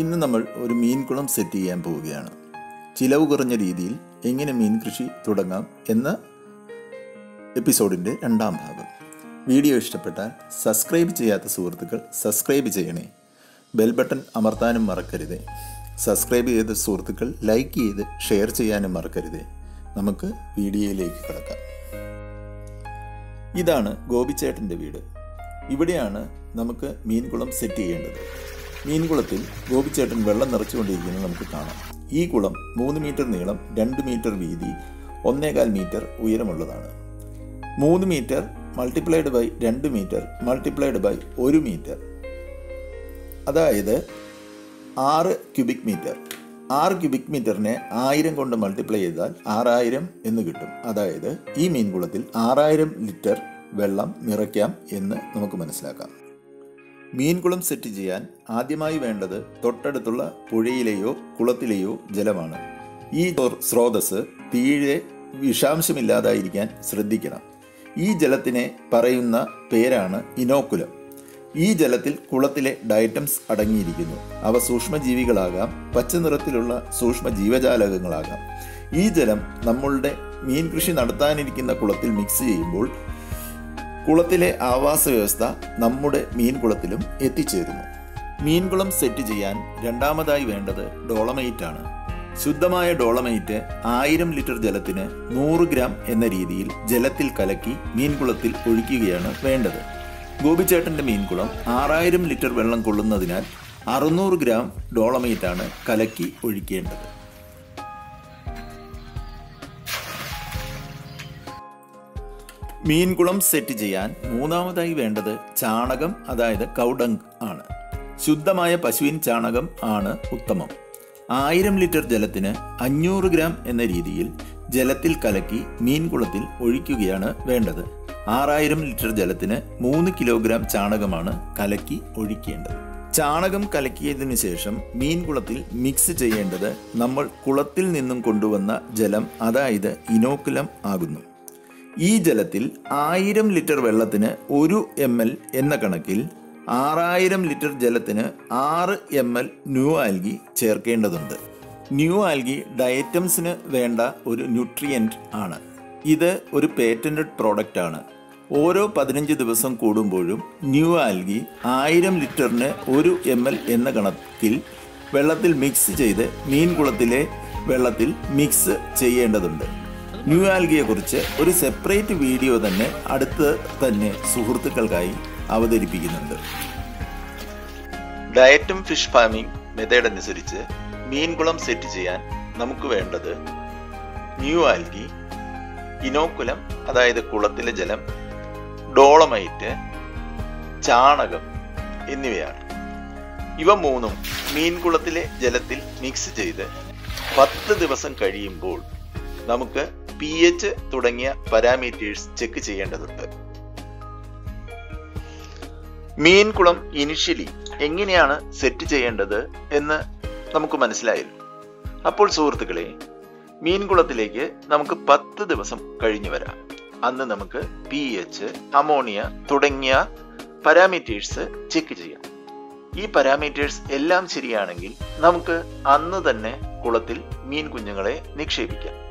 ഇന്ന് നമ്മൾ ഒരു മീൻകുളം സെറ്റ് ചെയ്യാൻ പോവുകയാണ്. ചിലവ് കുറഞ്ഞ രീതിയിൽ എങ്ങനെ മീൻ കൃഷി തുടങ്ങാം എന്ന എപ്പിസോഡിൻ്റെ രണ്ടാം ഭാഗം. വീഡിയോ ഇഷ്ടപ്പെട്ടാൽ സബ്സ്ക്രൈബ് ചെയ്യാത്ത സുഹൃത്തുക്കൾ സബ്സ്ക്രൈബ് ചെയ്യണേ. ബെൽ ബട്ടൺ അമർത്താനും മറക്കരുതേ. സബ്സ്ക്രൈബ് ചെയ്ത സുഹൃത്തുക്കൾ ലൈക്ക് ചെയ്ത് ഷെയർ ചെയ്യാനും മറക്കരുതേ. നമുക്ക് വീഡിയോയിലേക്ക് കിടക്കാം. ഇതാണ് ഗോപിച്ചേട്ടൻ്റെ വീട്. ഇവിടെയാണ് നമുക്ക് മീൻകുളം സെറ്റ് ചെയ്യേണ്ടത്. മീൻകുളത്തിൽ ഗോപിച്ചേട്ടൻ വെള്ളം നിറച്ചുകൊണ്ടിരിക്കുന്നത് നമുക്ക് കാണാം. ഈ കുളം 3 മീറ്റർ നീളം, 2 മീറ്റർ വീതി, 1.25 മീറ്റർ ഉയരമുള്ളതാണ്. 3 metre multiplied by 2 metre multiplied by 1 metre, അതായത് 6 ക്യൂബിക് മീറ്റർ. 6 ക്യൂബിക് മീറ്ററിനെ 1000 കൊണ്ട് മൾട്ടിപ്ലൈ ചെയ്താൽ 6000 എന്ന് കിട്ടും. അതായത് ഈ മീൻകുളത്തിൽ 6000 ലിറ്റർ വെള്ളം നിറയ്ക്കാം എന്ന് നമുക്ക് മനസ്സിലാക്കാം. മീൻകുളം സെറ്റ് ചെയ്യാൻ ആദ്യമായി വേണ്ടത് തൊട്ടടുത്തുള്ള പുഴയിലെയോ കുളത്തിലെയോ ജലമാണ്. ഈ സ്രോതസ് തീരെ വിഷാംശമില്ലാതായിരിക്കാൻ ശ്രദ്ധിക്കണം. ഈ ജലത്തിനെ പറയുന്ന പേരാണ് ഇനോക്കുലം. ഈ ജലത്തിൽ കുളത്തിലെ ഡയറ്റംസ് അടങ്ങിയിരിക്കുന്നു. അവ സൂക്ഷ്മജീവികളാകാം, പച്ച നിറത്തിലുള്ള സൂക്ഷ്മ ജീവജാലകങ്ങളാകാം. ഈ ജലം നമ്മളുടെ മീൻ കൃഷി നടത്താനിരിക്കുന്ന കുളത്തിൽ മിക്സ് ചെയ്യുമ്പോൾ കുളത്തിലെ ആവാസ വ്യവസ്ഥ നമ്മുടെ മീൻകുളത്തിലും എത്തിച്ചേരുന്നു. മീൻകുളം സെറ്റ് ചെയ്യാൻ രണ്ടാമതായി വേണ്ടത് ഡോളമൈറ്റ് ആണ്. ശുദ്ധമായ ഡോളമൈറ്റ് 1000 ലിറ്റർ ജലത്തിന് 100 ഗ്രാം എന്ന രീതിയിൽ ജലത്തിൽ കലക്കി മീൻകുളത്തിൽ ഒഴിക്കുകയാണ് വേണ്ടത്. ഗോപിച്ചേട്ടൻ്റെ മീൻകുളം 6000 ലിറ്റർ വെള്ളം കൊള്ളുന്നതിനാൽ 600 ഗ്രാം ഡോളമൈറ്റ് ആണ് കലക്കി ഒഴിക്കേണ്ടത്. മീൻകുളം സെറ്റ് ചെയ്യാൻ മൂന്നാമതായി വേണ്ടത് ചാണകം, അതായത് കൗഡങ് ആണ്. ശുദ്ധമായ പശുവിൻ ചാണകം ആണ് ഉത്തമം. 1000 ലിറ്റർ ജലത്തിന് 500 ഗ്രാം എന്ന രീതിയിൽ ജലത്തിൽ കലക്കി മീൻകുളത്തിൽ ഒഴിക്കുകയാണ് വേണ്ടത്. 6000 ലിറ്റർ ജലത്തിന് 3 കിലോഗ്രാം ചാണകമാണ് കലക്കി ഒഴിക്കേണ്ടത്. ചാണകം കലക്കിയതിനു ശേഷം മീൻകുളത്തിൽ മിക്സ് ചെയ്യേണ്ടത് നമ്മൾ കുളത്തിൽ നിന്നും കൊണ്ടുവന്ന ജലം, അതായത് ഇനോക്കുലം ആകുന്നു. ഈ ജലത്തിൽ 1000 ലിറ്റർ വെള്ളത്തിന് 1 ml എന്ന കണക്കിൽ 6000 ലിറ്റർ ജലത്തിന് 6 ml ന്യൂ ആൽഗി ചേർക്കേണ്ടതുണ്ട്. ന്യൂ ആൽഗി ഡയറ്റംസിന് വേണ്ട ഒരു ന്യൂട്രിയൻ്റ് ആണ്. ഇത് ഒരു പേറ്റന്റഡ് പ്രോഡക്റ്റ് ആണ്. ഓരോ 15 ദിവസം കൂടുമ്പോഴും ന്യൂ ആൽഗി 1000 ലിറ്ററിന് 1 ml എന്ന കണക്കിൽ വെള്ളത്തിൽ മിക്സ് ചെയ്ത് മീൻകുളത്തിലെ വെള്ളത്തിൽ മിക്സ് ചെയ്യേണ്ടതുണ്ട്. ന്യൂ ആൽഗിയെക്കുറിച്ച് ഒരു സെപ്പറേറ്റ് വീഡിയോ തന്നെ അടുത്ത് തന്നെ സുഹൃത്തുക്കൾക്കായി അവതരിപ്പിക്കുന്നുണ്ട്. ഡയറ്റം ഫിഷ് ഫാമിംഗ് മെത്തേഡ് അനുസരിച്ച് മീൻകുളം സെറ്റ് ചെയ്യാൻ നമുക്ക് വേണ്ടത് ന്യൂ ആൽഗി, ഇനോക്കുലം അതായത് കുളത്തിലെ ജലം, ഡോളമൈറ്റ്, ചാണകം എന്നിവയാണ്. ഇവ മൂന്നും മീൻകുളത്തിലെ ജലത്തിൽ മിക്സ് ചെയ്ത് 10 ദിവസം കഴിയുമ്പോൾ നമുക്ക് pH തുടങ്ങിയ പാരാമീറ്റേഴ്സ് ചെക്ക് ചെയ്യേണ്ടതുണ്ട്. മീൻകുളം ഇനിഷ്യലി എങ്ങനെയാണ് സെറ്റ് ചെയ്യേണ്ടത് എന്ന് നമുക്ക് മനസ്സിലായല്ലോ. അപ്പോൾ സുഹൃത്തുക്കളെ, മീൻകുളത്തിലേക്ക് നമുക്ക് 10 ദിവസം കഴിഞ്ഞു വരാം. അന്ന് നമുക്ക് pH, അമോണിയ തുടങ്ങിയ പാരാമീറ്റേഴ്സ് ചെക്ക് ചെയ്യാം. ഈ പാരാമീറ്റേഴ്സ് എല്ലാം ശരിയാണെങ്കിൽ നമുക്ക് അന്ന് തന്നെ കുളത്തിൽ മീൻ കുഞ്ഞുങ്ങളെ നിക്ഷേപിക്കാം.